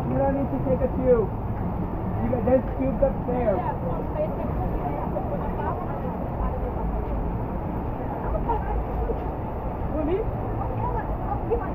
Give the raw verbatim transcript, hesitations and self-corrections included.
You don't need to take a tube. You got there's tubes upstairs. What, me?